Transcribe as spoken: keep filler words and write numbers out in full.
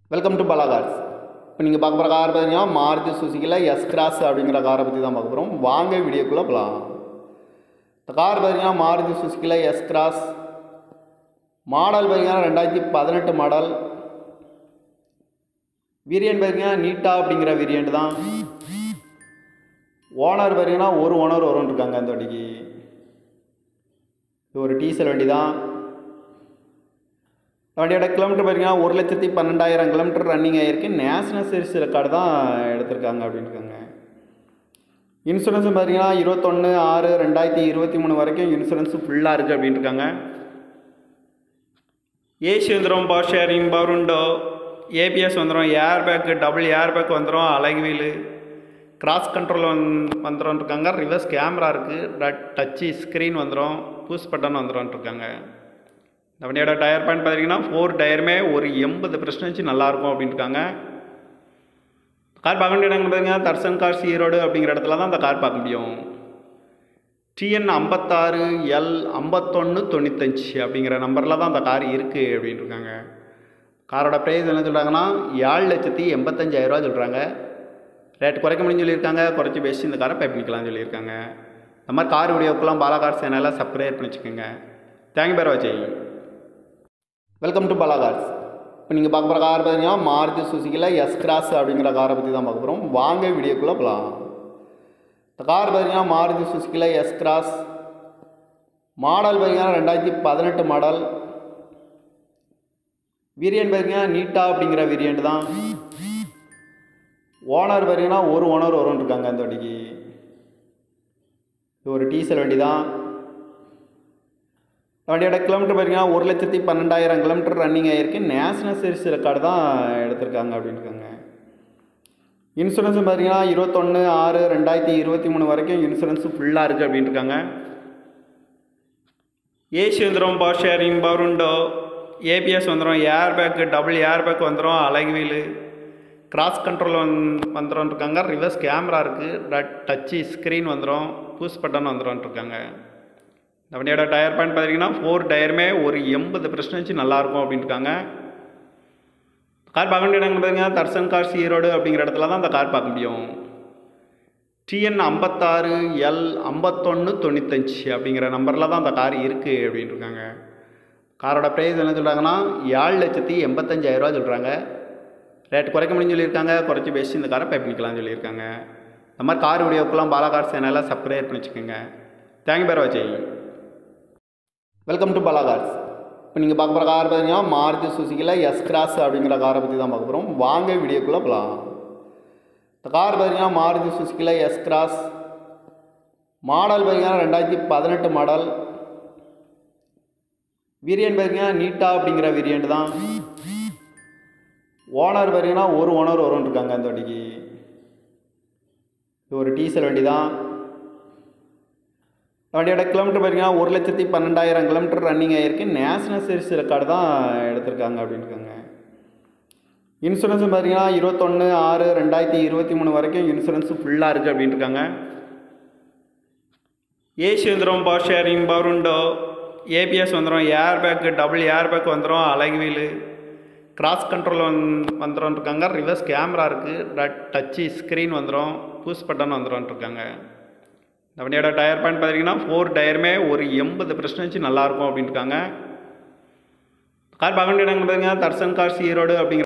Welcome to Bala cars. இப்போ நீங்கள் பார்க்க போகிற கார் பார்த்தீங்கன்னா மாருதி சுசுக்கியில் எஸ் கிராஸ் அப்படிங்கிற காரை பற்றி தான் பார்க்க போகிறோம். வாங்க வீடியோக்குள்ளே போகலாம். இந்த கார் பார்த்தீங்கன்னா மாருதி சுசுக்கியில் எஸ் கிராஸ் மாடல் பார்த்தீங்கன்னா ரெண்டாயிரத்தி பதினெட்டு மாடல். வேரியன்ட் பார்த்தீங்கன்னா நீட்டா அப்படிங்கிற வேரியன்ட் தான். ஓனர் பார்த்தீங்கன்னா ஒரு ஓனர் வரும்னு இருக்காங்க. அந்த வண்டிக்கு இது ஒரு டீசல் வண்டி தான். வண்டியோட கிலோமீட்டர் பார்த்தீங்கன்னா ஒரு லட்சத்தி பன்னெண்டாயிரம் கிலோமீட்டர் ரன்னிங் ஆகிருக்கு. நேஷனல் சீரிஸ் ரெக்கார்டு தான் எடுத்திருக்காங்க அப்படின்னு இருக்காங்க. இன்சூரன்ஸ் பார்த்தீங்கன்னா இருபத்தொன்று ஆறு ரெண்டாயிரத்தி இருபத்தி மூணு வரைக்கும் இன்சூரன்ஸு ஃபுல்லாக இருக்குது அப்படின்னு இருக்காங்க. ஏசி வந்துடும், power sharing, power window, ABS வந்துடும், air bag, double air bag வந்துடும், அழகு வீலு, கிராஸ் கண்ட்ரோல் வந் வந்துடும் இருக்காங்க. ரிவர்ஸ் கேமரா இருக்குது, டச்சு ஸ்க்ரீன் வந்துடும், புஷ் பட்டன் வந்துடும் இருக்காங்க. இந்த வண்டியோட டயர் பாயிண்ட் பார்த்தீங்கன்னா ஃபோர் டயருமே ஒரு எண்பது பர்சன்டேஜ் நல்லாயிருக்கும் அப்படின்னு இருக்காங்க. கார் பார்க்க வேண்டிய இடங்கள் பார்த்தீங்கன்னா தர்சன் கார்ஸ் ஈரோடு அப்படிங்கிற இடத்துல தான் அந்த கார் பார்க்க முடியும். டிஎன் ஐம்பத்தாறு எல் ஐம்பத்தொன்று தொண்ணூத்தஞ்சு அப்படிங்கிற நம்பரில் தான் அந்த கார் இருக்குது அப்படின்னு இருக்காங்க. காரோட ப்ரைஸ் என்ன சொல்கிறாங்கன்னா ஏழு லட்சத்தி எண்பத்தஞ்சாயிரரூவா சொல்கிறாங்க. ரேட் குறைக்க முடியும்னு சொல்லியிருக்காங்க. குறைச்சி பேசி இந்த காரை பை பண்ணிக்கலாம்னு சொல்லியிருக்காங்க. இந்த மாதிரி கார் வீடியோக்கெல்லாம் பாலா கார் சேனலில் சப்ஸ்கிரைப் பண்ணி வச்சுக்கோங்க. தேங்க்யூ பேர் வாட்சிங். Welcome to Bala cars. இப்போ நீங்கள் பார்க்க போகிற கார் பார்த்தீங்கன்னா மாருதி சுசுக்கியில் எஸ் கிராஸ் அப்படிங்கிற காரை பற்றி தான் பார்க்க போகிறோம். வாங்க வீடியோக்குள்ளே போகலாம். இந்த கார் பார்த்தீங்கன்னா மாருதி சுசுக்கியில் எஸ் கிராஸ் மாடல் பார்த்தீங்கன்னா ரெண்டாயிரத்தி பதினெட்டு மாடல். வேரியன்ட் பார்த்தீங்கன்னா நீட்டா அப்படிங்கிற வேரியன்ட் தான். ஓனர் பார்த்தீங்கன்னா ஒரு ஓனர் வரும்னு இருக்காங்க. அந்த வண்டிக்கு இது ஒரு டீசல் வண்டி தான். வண்டியோட கிலோமீட்டர் பார்த்தீங்கன்னா ஒரு லட்சத்தி பன்னெண்டாயிரம் கிலோமீட்டர் ரன்னிங் ஆகிருக்கு. நேஷனல் சீரிஸ் ரெக்கார்டு தான் எடுத்திருக்காங்க அப்படின்னு இருக்காங்க. இன்சூரன்ஸ் பார்த்தீங்கன்னா இருபத்தொன்று ஆறு ரெண்டாயிரத்தி இருபத்தி மூணு வரைக்கும் இன்சூரன்ஸு ஃபுல்லாக இருக்குது அப்படின்னு இருக்காங்க. ஏசி வந்துடும், power sharing, power window, ABS வந்துடும், air bag, double air bag வந்துடும், அழகு வீலு, கிராஸ் கண்ட்ரோல் வந் வந்துடும் இருக்காங்க. ரிவர்ஸ் கேமரா இருக்குது, டச்சு ஸ்க்ரீன் வந்துடும், புஷ் பட்டன் வந்துடும் இருக்காங்க. இந்த வண்டியோட டயர் பாயிண்ட் பார்த்தீங்கன்னா ஃபோர் டயருமே ஒரு எண்பது பர்சன்டேஜ் நல்லாயிருக்கும் அப்படின்னு இருக்காங்க. கார் பார்க்க வேண்டிய இடங்கள் பார்த்தீங்கன்னா தர்சன் கார்ஸ் ஈரோடு அப்படிங்கிற இடத்துல தான் அந்த கார் பார்க்க முடியும். டிஎன் ஐம்பத்தாறு எல் ஐம்பத்தொன்று தொண்ணூத்தஞ்சு அப்படிங்கிற நம்பரில் தான் அந்த கார் இருக்குது அப்படின்னு இருக்காங்க. காரோட ப்ரைஸ் என்ன சொல்கிறாங்கன்னா ஏழு லட்சத்தி எண்பத்தஞ்சாயிரரூவா சொல்கிறாங்க. ரேட் குறைக்க முடியும்னு சொல்லியிருக்காங்க. குறைச்சி பேசி இந்த காரை பை பண்ணிக்கலாம்னு சொல்லியிருக்காங்க. இந்த மாதிரி கார் வீடியோக்கெல்லாம் பாலா கார் சேனலில் சப்ஸ்கிரைப் பண்ணி வச்சுக்கோங்க. தேங்க்யூ பேர் வாட்சிங். Welcome to Bala cars. இப்போ நீங்கள் பார்க்க போகிற கார் பார்த்தீங்கன்னா மாருதி சுசுக்கியில் எஸ் கிராஸ் அப்படிங்கிற காரை பற்றி தான் பார்க்க போகிறோம். வாங்க வீடியோக்குள்ளே போகலாம். இந்த கார் பார்த்தீங்கன்னா மாருதி சுசுக்கியில் எஸ் கிராஸ் மாடல் பார்த்தீங்கன்னா ரெண்டாயிரத்தி பதினெட்டு மாடல். வேரியன்ட் பார்த்தீங்கன்னா நீட்டா அப்படிங்கிற வேரியன்ட் தான். ஓனர் பார்த்தீங்கன்னா ஒரு ஓனர் வரும்னு இருக்காங்க. அந்த வண்டிக்கு இது ஒரு டீசல் வண்டி தான். வண்டியோட கிலோமீட்டர் பார்த்தீங்கன்னா ஒரு லட்சத்தி பன்னெண்டாயிரம் கிலோமீட்டர் ரன்னிங் ஆகிருக்கு. நேஷனல் சீரிஸ் ரெக்கார்டு தான் எடுத்திருக்காங்க அப்படின்னு இருக்காங்க. இன்சூரன்ஸ் பார்த்தீங்கன்னா இருபத்தொன்று ஆறு ரெண்டாயிரத்தி இருபத்தி மூணு வரைக்கும் இன்சூரன்ஸு ஃபுல்லாக இருக்குது அப்படின்னு இருக்காங்க. ஏசி வந்துடும், power sharing, power window, ABS வந்துடும், air bag, double air bag வந்துடும், அழகு வீலு, கிராஸ் கண்ட்ரோல் வந் வந்துடும் இருக்காங்க. ரிவர்ஸ் கேமரா இருக்குது, டச்சு ஸ்க்ரீன் வந்துடும், புஷ் பட்டன் வந்துடும் இருக்காங்க. இந்த வண்டியோட டயர் பாயிண்ட் பார்த்தீங்கன்னா ஃபோர் டயருமே ஒரு எண்பது பர்சன்டேஜ் நல்லாயிருக்கும் அப்படின்னு இருக்காங்க. கார் பார்க்க வேண்டிய இடங்கள் பார்த்தீங்கன்னா தர்சன் கார்ஸ் ஈரோடு அப்படிங்கிற